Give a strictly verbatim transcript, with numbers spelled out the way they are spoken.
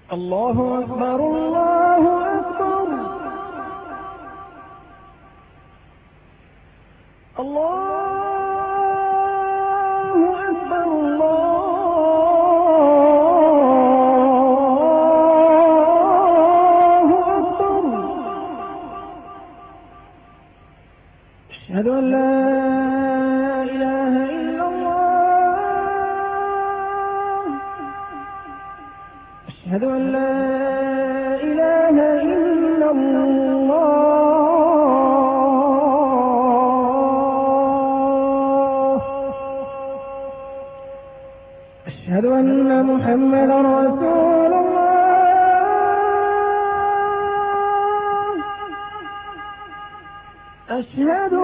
الله أكبر الله أكبر الله أكبر الله أكبر. أشهد أن لا إله إلا الله. أشهد أن لا إله إلا الله. أشهد أن محمدا رسول الله. أشهد